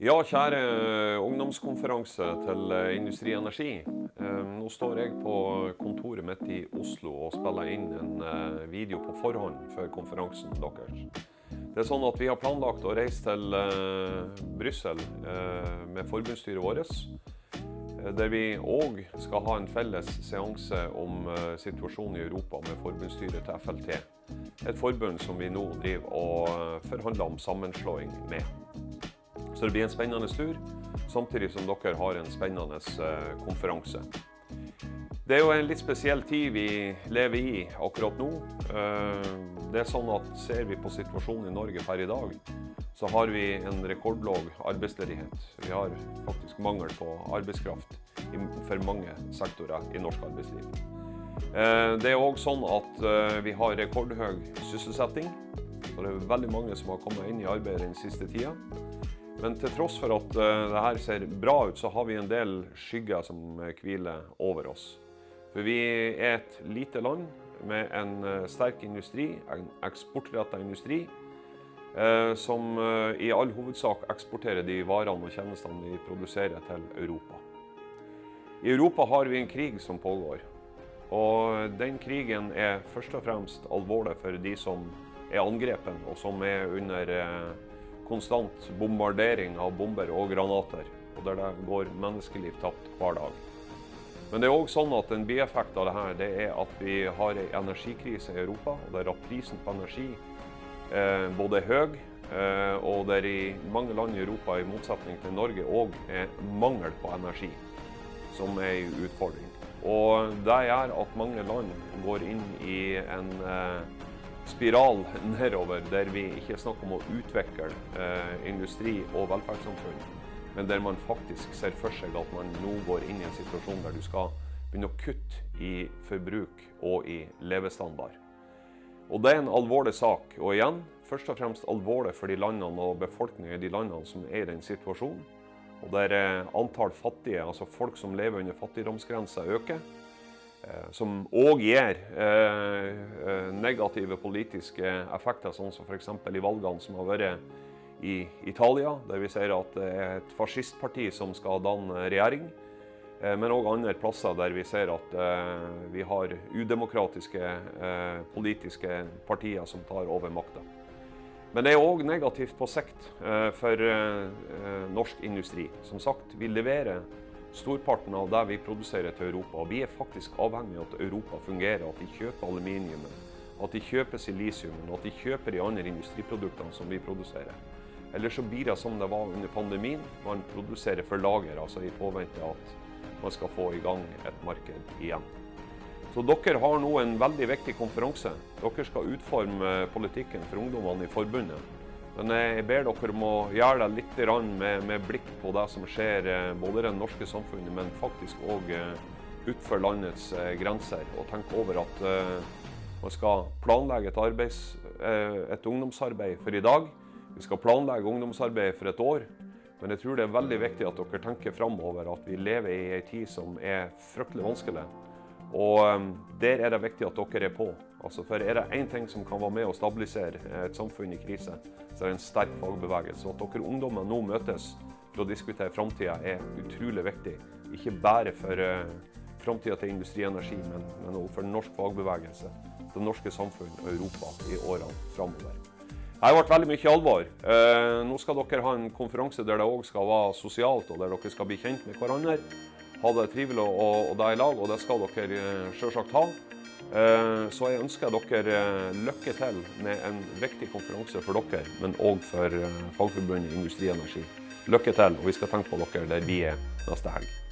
Ja, kjære ungdomskonferanse til Industri Energi. Nå står jeg på kontoret mitt i Oslo og spiller inn en video på forhånd for konferansen deres. Det er sånn at vi har planlagt å reise til Brussel med forbundsstyret vårt, der vi også skal ha en felles seanse om situasjonen i Europa med forbundsstyret til FLT. Et forbund som vi nå driver og forhandler om sammenslåing med. Så det blir en spennende tur, samtidig som dere har en spennende konferanse. Det er jo en litt spesiell tid vi lever i akkurat nå. Det er sånn at ser vi på situasjonen i Norge per i dag, så har vi en rekordlåg arbeidsledighet. Vi har faktisk mangel på arbeidskraft for mange sektorer i norsk arbeidsliv. Det er også sånn at vi har rekordhøy sysselsetting. Så det er veldig mange som har kommet inn i arbeid den siste tida. Men til tross for at dette ser bra ut, så har vi en del skygger som hviler over oss. For vi er et lite land med en sterk industri, en eksportrettet industri, som i all hovedsak eksporterer de varene og tjenestene vi produserer til Europa. I Europa har vi en krig som pågår, og den krigen er først og fremst alvorlig for de som er angrepen, og som er under konstant bombardering av bomber og granater, og der det går menneskeliv tapt hver dag. Men det er også sånn at en bieffekt av dette det er at vi har en energikrise i Europa, og der prisen på energi både er høy, og der i mange land i Europa, i motsetning til Norge, også er mangel på energi, som er en utfordring. Og det gjør at mange land går inn i en spiral nedover, der vi ikke snakker om å utvikle industri og velferdssamfunn, men der man faktisk ser for seg at man nå går inn i en situasjon der du skal begynne å kutte i forbruk og i levestandard. Og det er en alvorlig sak, og igjen, først og fremst alvorlig for de landene og befolkningen i de landene som er i den situasjonen, og der antall fattige, altså folk som lever under fattigdomsgrensa, øker, som også gir negative politiske effekter, sånn som for eksempel i valgene som har vært i Italia, der vi ser at det er et fascistparti som skal danne regjering, men også andre plasser der vi ser at vi har udemokratiske politiske partier som tar over makta. Men det er også negativt på sikt for norsk industri. Som sagt, vi leverer storparten av det vi produserer til Europa, og vi er faktisk avhengig av at Europa fungerer, at de kjøper aluminium, at de kjøper silisium, at de kjøper de andre industriproduktene som vi produserer. Ellers så blir det som det var under pandemien, man produserer for lager, altså i påvente at man skal få i gang et marked igjen. Så dere har nå en veldig viktig konferanse. Dere skal utforme politikken for ungdommene i forbundet. Men jeg ber dere om å gjøre det litt med blikk på det som skjer både i det norske samfunnet, men faktisk også utenfor landets grenser, og tenke over at man skal planlegge et ungdomsarbeid for i dag. Vi skal planlegge ungdomsarbeid for et år, men jeg tror det er veldig viktig at dere tenker fremover at vi lever i en tid som er fryktelig vanskelig. Og der er det viktig at dere er på. Altså, for er det en ting som kan være med å stabilisere et samfunn i krise, så er det en sterk fagbevegelse. Og at dere ungdommer nå møtes for å diskutere fremtiden er utrolig viktig. Ikke bare for fremtiden til Industri Energi, men også for norsk fagbevegelse, det norske samfunn og Europa i årene fremover. Det har vært veldig mye alvor. Nå skal dere ha en konferanse der det også skal være sosialt, og der dere skal bli kjent med hverandre. Ha det trivelig og det i lag, og det skal dere selvsagt ha. Så jeg ønsker dere lykke til med en viktig konferanse for dere, men også for Fagforbundet Industri Energi. Lykke til, og vi skal tenke på dere der vi er neste helg.